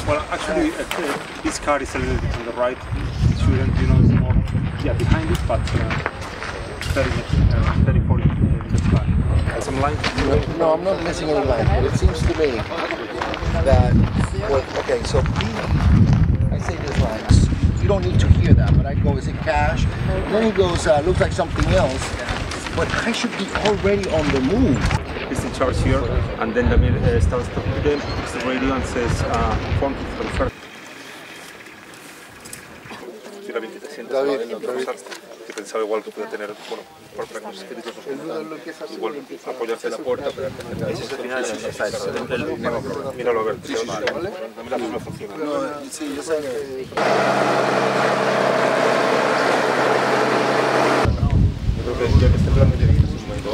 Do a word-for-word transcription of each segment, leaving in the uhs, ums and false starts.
Well, actually, uh, this car is a little bit on the right. It shouldn't, you know, it's more, yeah, behind it, but uh, thirty, uh, thirty, forty in the back. Uh, some lines? No, I'm not missing any lines, but it seems to me that, well, okay, so I say this lines. You don't need to hear that, but I go, is it cash? And then he goes, uh, looks like something else, but I should be already on the move. It's in charge here, and then the mail uh, starts talking to them, picks the radio and says, uh, phone to confirm. David, ¿te sientes que pensaba igual que puede tener, bueno, por ejemplo, espíritus igual apoyarse en la puerta, pero ese es el final, esa es el problema. Míralo a ver, dame la misma función. Sí, yo sé que... Yo creo que ya que este plan tiene que ser un momento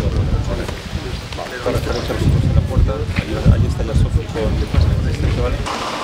para hacer muchas cosas en la puerta, ahí está ya Sofi con este, ¿vale?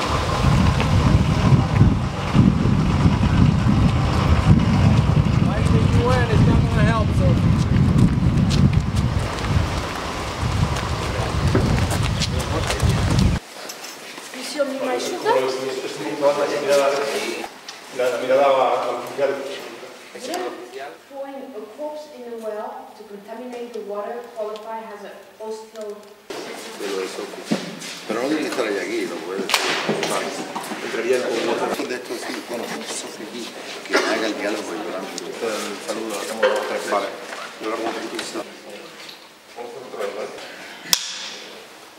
La mirada oficial. Pouring a corpse in a well to contaminate the water qualify as a hostile. Pero no tiene que estar ahí aquí, lo puede decir. Entraría el público. De estos sí, bueno, Sofi aquí, que haga el diálogo y yo el saludo, hacemos los tres. Vale. Yo lo hago un poquito.